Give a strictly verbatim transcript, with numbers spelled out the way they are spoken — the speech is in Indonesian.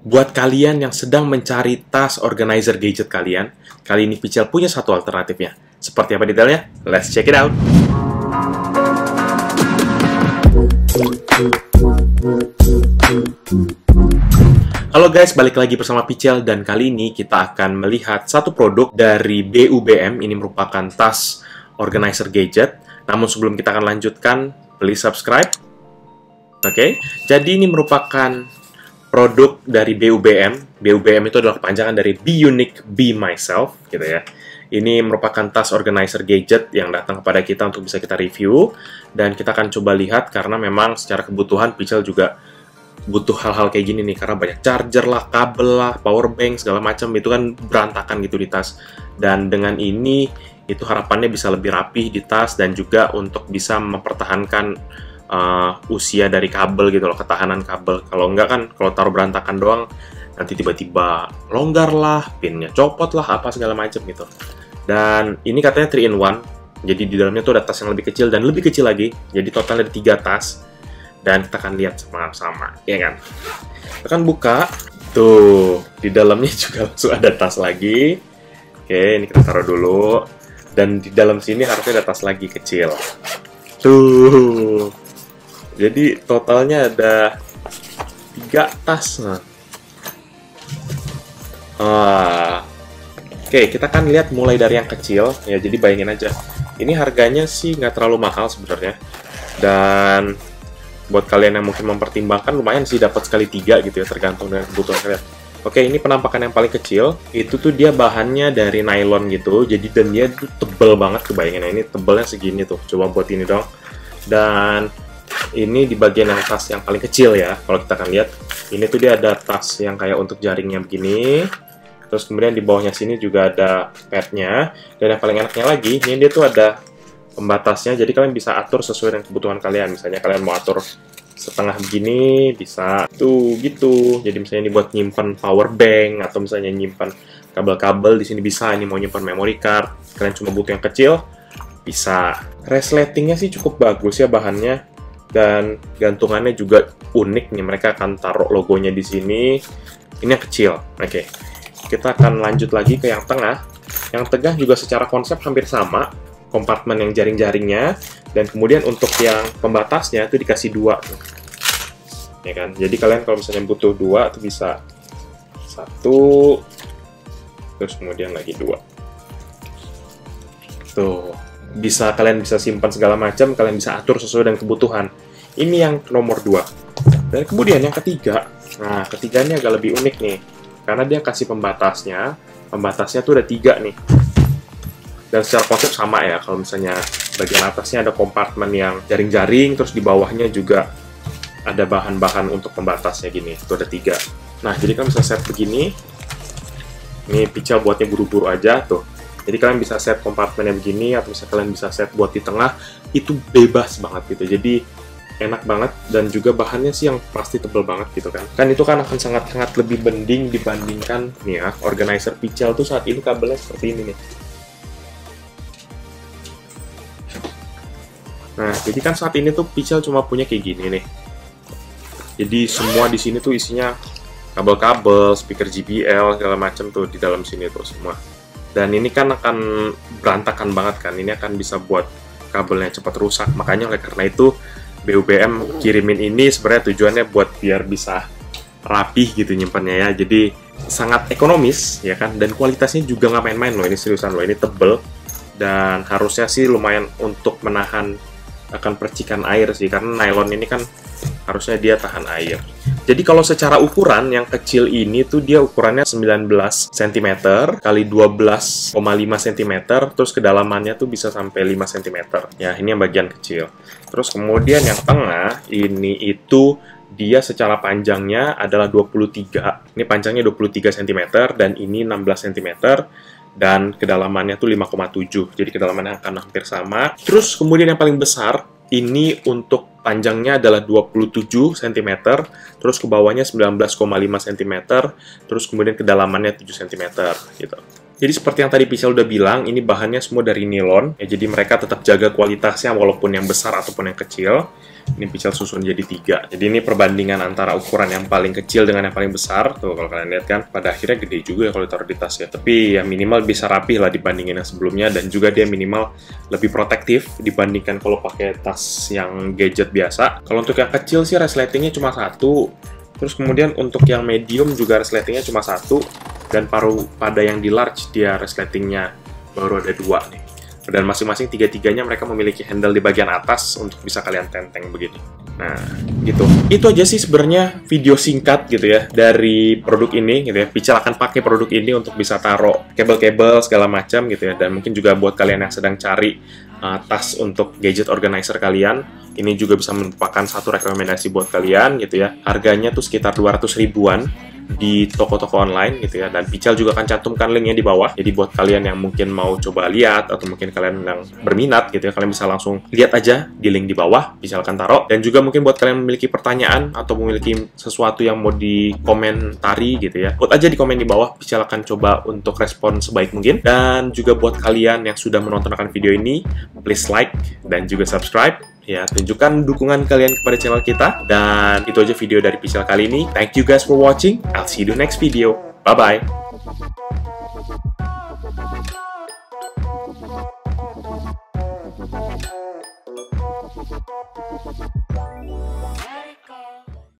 Buat kalian yang sedang mencari tas organizer gadget kalian, kali ini Pichel punya satu alternatifnya. Seperti apa detailnya? Let's check it out! Halo guys, balik lagi bersama Pichel, dan kali ini kita akan melihat satu produk dari B U B M. Ini merupakan tas organizer gadget. Namun sebelum kita akan lanjutkan, please subscribe. Oke, okay? Jadi ini merupakan produk dari B U B M. B U B M itu adalah kepanjangan dari Be Unique, Be Myself, gitu ya. Ini merupakan tas organizer gadget yang datang kepada kita untuk bisa kita review, dan kita akan coba lihat karena memang secara kebutuhan Pichel juga butuh hal-hal kayak gini nih, karena banyak charger lah, kabel lah, power bank, segala macam itu kan berantakan gitu di tas. Dan dengan ini, itu harapannya bisa lebih rapih di tas dan juga untuk bisa mempertahankan Uh, usia dari kabel gitu loh, ketahanan kabel. Kalau enggak kan, kalau taruh berantakan doang, nanti tiba-tiba longgar lah, pinnya copot lah, apa segala macam gitu. Dan ini katanya three in one, jadi di dalamnya tuh ada tas yang lebih kecil dan lebih kecil lagi, jadi total ada tiga tas. Dan kita akan lihat sama-sama, ya kan? Kita akan buka, tuh, di dalamnya juga langsung ada tas lagi. Oke, ini kita taruh dulu. Dan di dalam sini harusnya ada tas lagi kecil. Tuh. Jadi totalnya ada tiga tas. Nah. Ah. Oke, kita kan lihat mulai dari yang kecil. Ya, jadi bayangin aja. Ini harganya sih nggak terlalu mahal sebenarnya. Dan buat kalian yang mungkin mempertimbangkan, lumayan sih dapat sekali tiga gitu ya, tergantung dengan kebutuhan kalian. Oke, ini penampakan yang paling kecil. Itu tuh dia bahannya dari nylon gitu. Jadi dan dia tuh tebel banget, kebayangin. Ini tebelnya segini tuh. Coba buat ini dong. Dan ini di bagian yang tas yang paling kecil ya. Kalau kita akan lihat, ini tuh dia ada tas yang kayak untuk jaringnya begini. Terus kemudian di bawahnya sini juga ada padnya. Dan yang paling enaknya lagi, ini dia tuh ada pembatasnya. Jadi kalian bisa atur sesuai dengan kebutuhan kalian. Misalnya kalian mau atur setengah begini, bisa tuh gitu. Jadi misalnya ini buat nyimpan power bank, atau misalnya nyimpan kabel-kabel di sini bisa. Ini mau nyimpan memory card, kalian cuma butuh yang kecil, bisa. Resletingnya sih cukup bagus ya bahannya. Dan gantungannya juga unik nih, mereka akan taruh logonya di sini. Ini yang kecil. Oke, kita akan lanjut lagi ke yang tengah. Yang tengah juga secara konsep hampir sama, kompartemen yang jaring-jaringnya, dan kemudian untuk yang pembatasnya itu dikasih dua, ya kan? Jadi kalian kalau misalnya butuh dua, itu bisa satu, terus kemudian lagi dua. Tuh. Bisa kalian bisa simpan segala macam, kalian bisa atur sesuai dengan kebutuhan. Ini yang nomor dua. Dan kemudian yang ketiga, nah ketiga ini agak lebih unik nih, karena dia kasih pembatasnya. Pembatasnya tuh ada tiga nih. Dan secara konsep sama ya, kalau misalnya bagian atasnya ada kompartemen yang jaring-jaring, terus di bawahnya juga ada bahan-bahan untuk pembatasnya gini. Itu ada tiga. Nah, jadi kalian bisa set begini. Ini Pichel buatnya buru-buru aja tuh. Jadi kalian bisa set kompartemennya begini, atau bisa kalian bisa set buat di tengah, itu bebas banget gitu. Jadi enak banget, dan juga bahannya sih yang pasti tebel banget gitu kan. Kan itu kan akan sangat-sangat lebih mending dibandingkan nih ya, organizer Pichel tuh saat ini kabelnya seperti ini nih. Nah, jadi kan saat ini tuh Pichel cuma punya kayak gini nih. Jadi semua di sini tuh isinya kabel-kabel, speaker J B L, segala macam tuh di dalam sini tuh semua. Dan ini kan akan berantakan banget kan, ini akan bisa buat kabelnya cepat rusak. Makanya oleh karena itu B U B M kirimin ini sebenarnya tujuannya buat biar bisa rapih gitu nyimpannya ya. Jadi sangat ekonomis ya kan, dan kualitasnya juga nggak main-main loh, ini seriusan loh, ini tebel. Dan harusnya sih lumayan untuk menahan akan percikan air sih, karena nylon ini kan harusnya dia tahan air. Jadi kalau secara ukuran, yang kecil ini tuh dia ukurannya sembilan belas sentimeter kali dua belas koma lima sentimeter, terus kedalamannya tuh bisa sampai lima sentimeter. Ya, ini yang bagian kecil. Terus kemudian yang tengah, ini itu dia secara panjangnya adalah dua puluh tiga. Ini panjangnya dua puluh tiga sentimeter, dan ini enam belas sentimeter. Dan kedalamannya tuh lima koma tujuh. Jadi kedalamannya akan hampir sama. Terus kemudian yang paling besar, ini untuk panjangnya adalah dua puluh tujuh sentimeter, terus ke bawahnya sembilan belas koma lima sentimeter, terus kemudian kedalamannya tujuh sentimeter gitu. Jadi seperti yang tadi Pichel udah bilang, ini bahannya semua dari nilon. Ya, jadi mereka tetap jaga kualitasnya walaupun yang besar ataupun yang kecil. Ini Pichel susun jadi tiga. Jadi ini perbandingan antara ukuran yang paling kecil dengan yang paling besar. Tuh kalau kalian lihat kan, pada akhirnya gede juga ya kalau ditaruh di tas ya. Tapi ya minimal bisa rapih lah dibandingin yang sebelumnya. Dan juga dia minimal lebih protektif dibandingkan kalau pakai tas yang gadget biasa. Kalau untuk yang kecil sih resletingnya cuma satu. Terus kemudian untuk yang medium juga resletingnya cuma satu. Dan paruh pada yang di large dia resletingnya baru ada dua nih. Dan masing-masing tiga-tiganya mereka memiliki handle di bagian atas untuk bisa kalian tenteng begini. Nah, gitu. Itu aja sih sebenarnya video singkat gitu ya dari produk ini gitu ya. Pichel akan pakai produk ini untuk bisa taruh kabel-kabel segala macam gitu ya. Dan mungkin juga buat kalian yang sedang cari uh, tas untuk gadget organizer kalian, ini juga bisa merupakan satu rekomendasi buat kalian gitu ya. Harganya tuh sekitar dua ratus ribuan di toko-toko online gitu ya, dan Pichel juga akan cantumkan linknya di bawah. Jadi buat kalian yang mungkin mau coba lihat atau mungkin kalian yang berminat gitu ya, kalian bisa langsung lihat aja di link di bawah, Pichel akan taruh. Dan juga mungkin buat kalian yang memiliki pertanyaan atau memiliki sesuatu yang mau dikomentari gitu ya, buat aja di komen di bawah, Pichel akan coba untuk respon sebaik mungkin. Dan juga buat kalian yang sudah menonton video ini, please like dan juga subscribe. Ya, tunjukkan dukungan kalian kepada channel kita. Dan itu aja video dari Pichel kali ini. Thank you guys for watching. I'll see you in the next video. Bye-bye.